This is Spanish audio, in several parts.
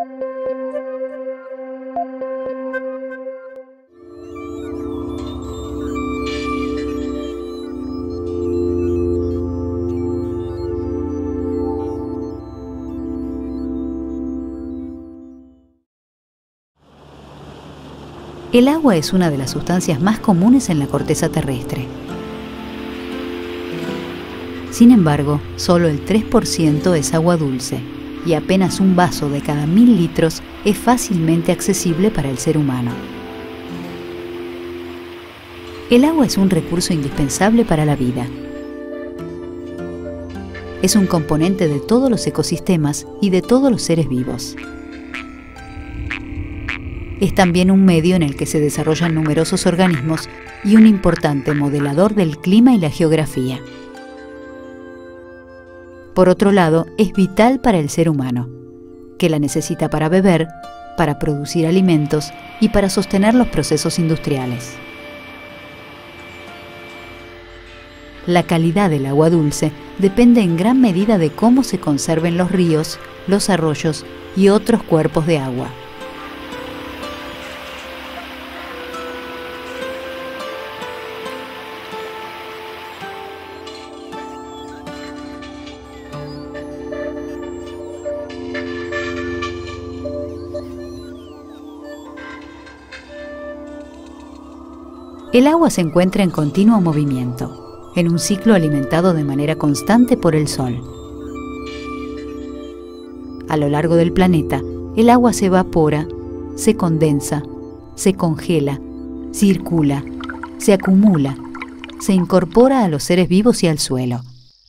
El agua es una de las sustancias más comunes en la corteza terrestre. Sin embargo, solo el 3% es agua dulce y apenas un vaso de cada 1000 litros es fácilmente accesible para el ser humano. El agua es un recurso indispensable para la vida. Es un componente de todos los ecosistemas y de todos los seres vivos. Es también un medio en el que se desarrollan numerosos organismos y un importante modelador del clima y la geografía. Por otro lado, es vital para el ser humano, que la necesita para beber, para producir alimentos y para sostener los procesos industriales. La calidad del agua dulce depende en gran medida de cómo se conserven los ríos, los arroyos y otros cuerpos de agua. El agua se encuentra en continuo movimiento, en un ciclo alimentado de manera constante por el sol. A lo largo del planeta, el agua se evapora, se condensa, se congela, circula, se acumula, se incorpora a los seres vivos y al suelo.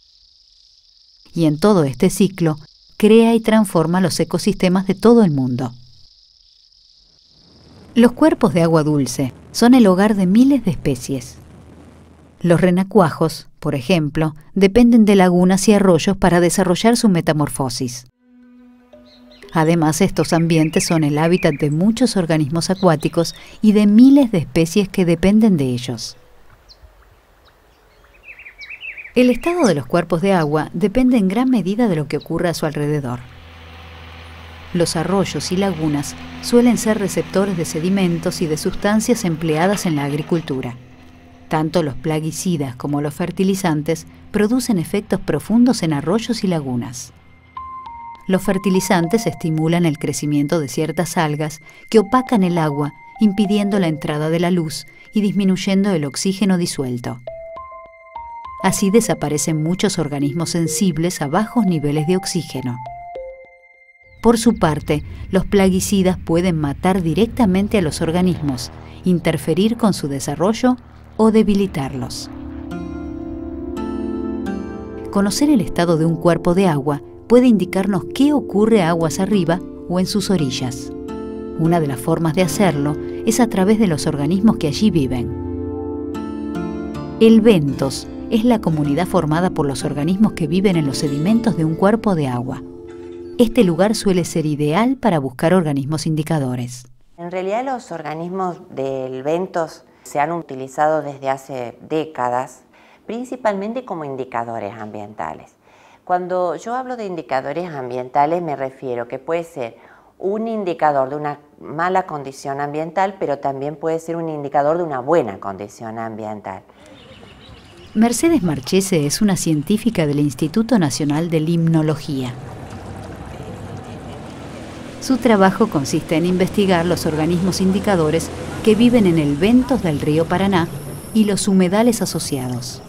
Y en todo este ciclo, crea y transforma los ecosistemas de todo el mundo. Los cuerpos de agua dulce son el hogar de miles de especies. Los renacuajos, por ejemplo, dependen de lagunas y arroyos para desarrollar su metamorfosis. Además, estos ambientes son el hábitat de muchos organismos acuáticos y de miles de especies que dependen de ellos. El estado de los cuerpos de agua depende en gran medida de lo que ocurre a su alrededor. Los arroyos y lagunas suelen ser receptores de sedimentos y de sustancias empleadas en la agricultura. Tanto los plaguicidas como los fertilizantes producen efectos profundos en arroyos y lagunas. Los fertilizantes estimulan el crecimiento de ciertas algas que opacan el agua, impidiendo la entrada de la luz y disminuyendo el oxígeno disuelto. Así desaparecen muchos organismos sensibles a bajos niveles de oxígeno. Por su parte, los plaguicidas pueden matar directamente a los organismos, interferir con su desarrollo o debilitarlos. Conocer el estado de un cuerpo de agua puede indicarnos qué ocurre aguas arriba o en sus orillas. Una de las formas de hacerlo es a través de los organismos que allí viven. El bentos es la comunidad formada por los organismos que viven en los sedimentos de un cuerpo de agua. Este lugar suele ser ideal para buscar organismos indicadores. En realidad los organismos del bentos se han utilizado desde hace décadas, principalmente como indicadores ambientales. Cuando yo hablo de indicadores ambientales me refiero que puede ser un indicador de una mala condición ambiental, pero también puede ser un indicador de una buena condición ambiental. Mercedes Marchese es una científica del Instituto Nacional de Limnología. Su trabajo consiste en investigar los organismos indicadores que viven en el bentos del río Paraná y los humedales asociados.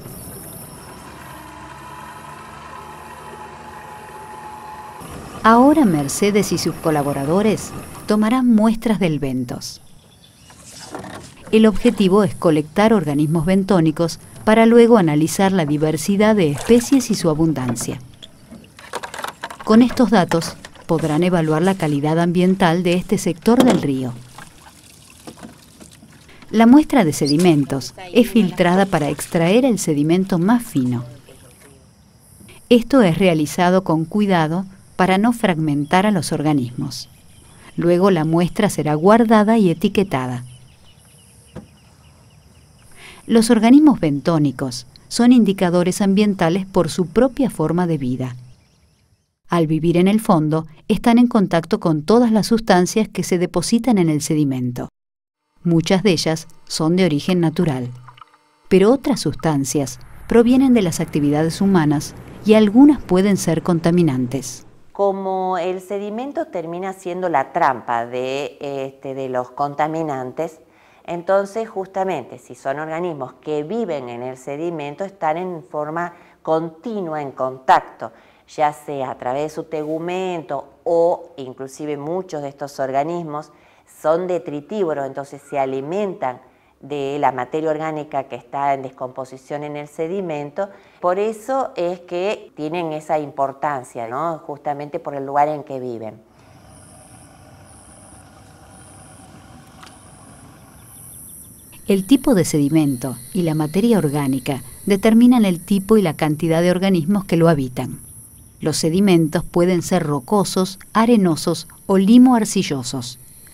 Ahora Mercedes y sus colaboradores tomarán muestras del bentos. El objetivo es colectar organismos bentónicos para luego analizar la diversidad de especies y su abundancia. Con estos datos, podrán evaluar la calidad ambiental de este sector del río. La muestra de sedimentos es filtrada para extraer el sedimento más fino. Esto es realizado con cuidado para no fragmentar a los organismos. Luego la muestra será guardada y etiquetada. Los organismos bentónicos son indicadores ambientales por su propia forma de vida. Al vivir en el fondo, están en contacto con todas las sustancias que se depositan en el sedimento. Muchas de ellas son de origen natural, pero otras sustancias provienen de las actividades humanas y algunas pueden ser contaminantes. Como el sedimento termina siendo la trampa de los contaminantes, entonces justamente si son organismos que viven en el sedimento están en forma continua en contacto, ya sea a través de su tegumento o inclusive muchos de estos organismos son detritívoros, entonces se alimentan de la materia orgánica que está en descomposición en el sedimento. Por eso es que tienen esa importancia, ¿no? Justamente por el lugar en que viven. El tipo de sedimento y la materia orgánica determinan el tipo y la cantidad de organismos que lo habitan. Los sedimentos pueden ser rocosos, arenosos o limo-arcillosos.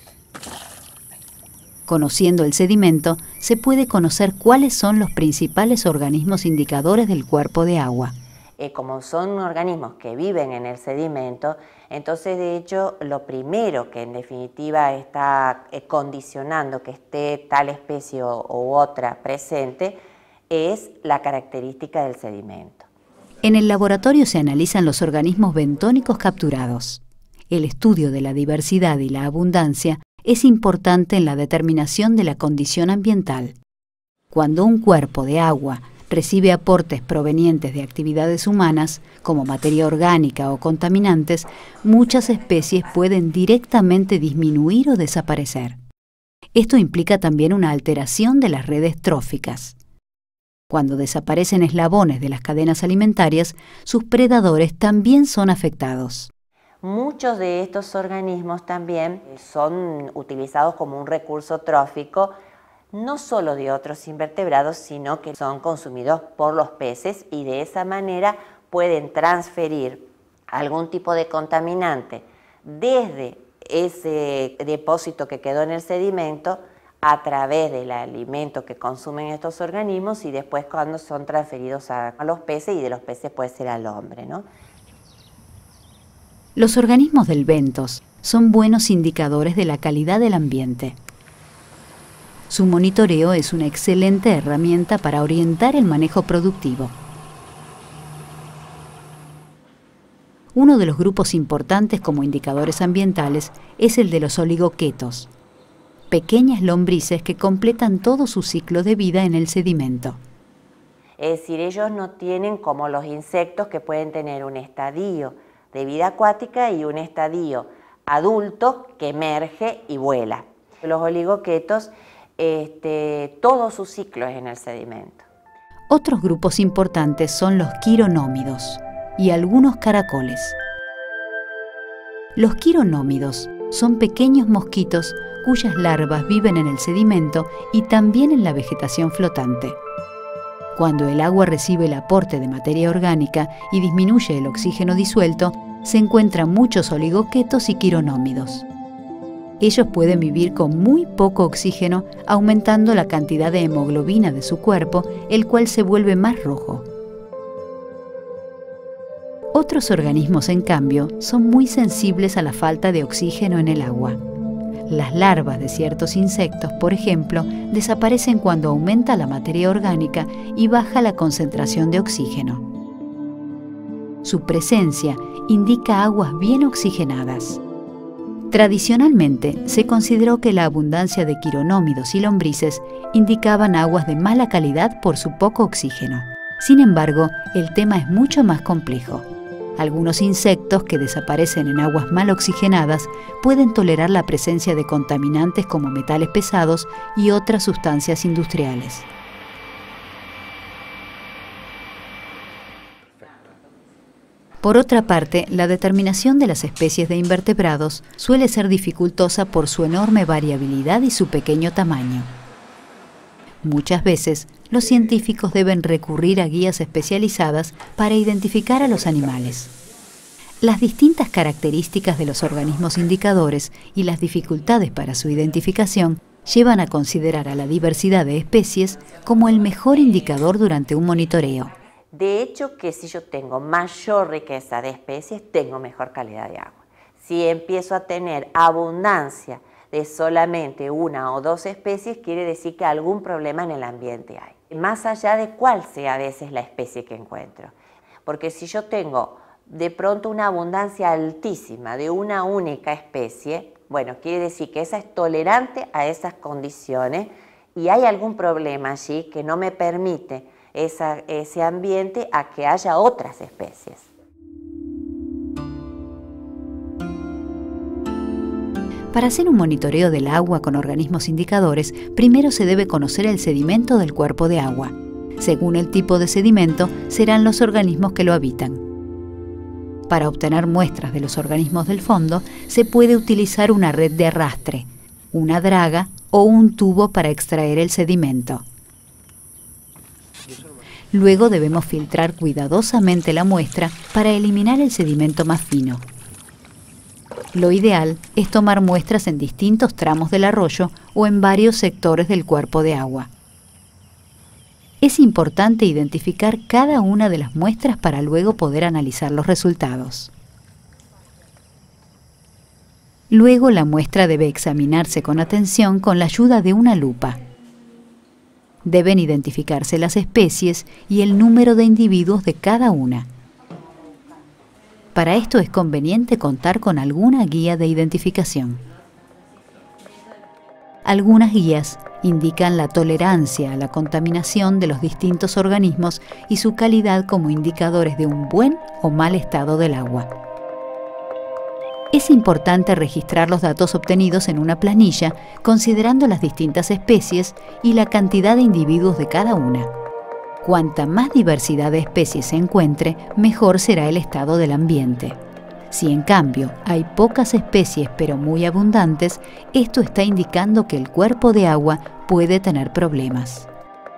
Conociendo el sedimento, se puede conocer cuáles son los principales organismos indicadores del cuerpo de agua. Como son organismos que viven en el sedimento, entonces de hecho lo primero que en definitiva está condicionando que esté tal especie u otra presente es la característica del sedimento. En el laboratorio se analizan los organismos bentónicos capturados. El estudio de la diversidad y la abundancia es importante en la determinación de la condición ambiental. Cuando un cuerpo de agua recibe aportes provenientes de actividades humanas, como materia orgánica o contaminantes, muchas especies pueden directamente disminuir o desaparecer. Esto implica también una alteración de las redes tróficas. Cuando desaparecen eslabones de las cadenas alimentarias, sus predadores también son afectados. Muchos de estos organismos también son utilizados como un recurso trófico, no solo de otros invertebrados, sino que son consumidos por los peces y de esa manera pueden transferir algún tipo de contaminante desde ese depósito que quedó en el sedimento a través del alimento que consumen estos organismos y después cuando son transferidos a los peces y de los peces puede ser al hombre, ¿no? Los organismos del bentos son buenos indicadores de la calidad del ambiente. Su monitoreo es una excelente herramienta para orientar el manejo productivo. Uno de los grupos importantes como indicadores ambientales es el de los oligoquetos, pequeñas lombrices que completan todo su ciclo de vida en el sedimento. Es decir, ellos no tienen como los insectos que pueden tener un estadio de vida acuática y un estadio adulto que emerge y vuela. Los oligoquetos, todo su ciclo es en el sedimento. Otros grupos importantes son los quironómidos y algunos caracoles. Los quironómidos son pequeños mosquitos cuyas larvas viven en el sedimento y también en la vegetación flotante. Cuando el agua recibe el aporte de materia orgánica y disminuye el oxígeno disuelto, se encuentran muchos oligoquetos y quironómidos. Ellos pueden vivir con muy poco oxígeno, aumentando la cantidad de hemoglobina de su cuerpo, el cual se vuelve más rojo. Otros organismos, en cambio, son muy sensibles a la falta de oxígeno en el agua. Las larvas de ciertos insectos, por ejemplo, desaparecen cuando aumenta la materia orgánica y baja la concentración de oxígeno. Su presencia indica aguas bien oxigenadas. Tradicionalmente, se consideró que la abundancia de quironómidos y lombrices indicaban aguas de mala calidad por su poco oxígeno. Sin embargo, el tema es mucho más complejo. Algunos insectos que desaparecen en aguas mal oxigenadas pueden tolerar la presencia de contaminantes como metales pesados y otras sustancias industriales. Por otra parte, la determinación de las especies de invertebrados suele ser dificultosa por su enorme variabilidad y su pequeño tamaño. Muchas veces, los científicos deben recurrir a guías especializadas para identificar a los animales. Las distintas características de los organismos indicadores y las dificultades para su identificación llevan a considerar a la diversidad de especies como el mejor indicador durante un monitoreo. De hecho, que si yo tengo mayor riqueza de especies, tengo mejor calidad de agua. Si empiezo a tener abundancia de solamente una o dos especies, quiere decir que algún problema en el ambiente hay. Más allá de cuál sea a veces la especie que encuentro. Porque si yo tengo de pronto una abundancia altísima de una única especie, bueno, quiere decir que esa es tolerante a esas condiciones y hay algún problema allí que no me permite ese ambiente a que haya otras especies. Para hacer un monitoreo del agua con organismos indicadores, primero se debe conocer el sedimento del cuerpo de agua. Según el tipo de sedimento, serán los organismos que lo habitan. Para obtener muestras de los organismos del fondo, se puede utilizar una red de arrastre, una draga o un tubo para extraer el sedimento. Luego debemos filtrar cuidadosamente la muestra para eliminar el sedimento más fino. Lo ideal es tomar muestras en distintos tramos del arroyo o en varios sectores del cuerpo de agua. Es importante identificar cada una de las muestras para luego poder analizar los resultados. Luego la muestra debe examinarse con atención con la ayuda de una lupa. Deben identificarse las especies y el número de individuos de cada una. Para esto es conveniente contar con alguna guía de identificación. Algunas guías indican la tolerancia a la contaminación de los distintos organismos y su calidad como indicadores de un buen o mal estado del agua. Es importante registrar los datos obtenidos en una planilla, considerando las distintas especies y la cantidad de individuos de cada una. Cuanta más diversidad de especies se encuentre, mejor será el estado del ambiente. Si en cambio hay pocas especies pero muy abundantes, esto está indicando que el cuerpo de agua puede tener problemas.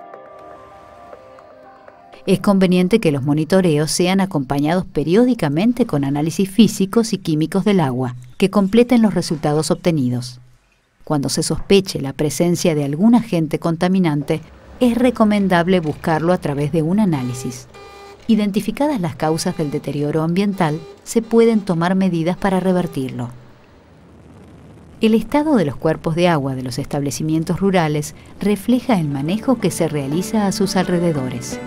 Es conveniente que los monitoreos sean acompañados periódicamente con análisis físicos y químicos del agua, que completen los resultados obtenidos. Cuando se sospeche la presencia de algún agente contaminante, es recomendable buscarlo a través de un análisis. Identificadas las causas del deterioro ambiental, se pueden tomar medidas para revertirlo. El estado de los cuerpos de agua de los establecimientos rurales refleja el manejo que se realiza a sus alrededores.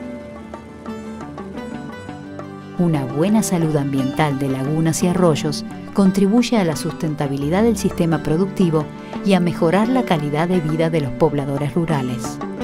Una buena salud ambiental de lagunas y arroyos contribuye a la sustentabilidad del sistema productivo y a mejorar la calidad de vida de los pobladores rurales.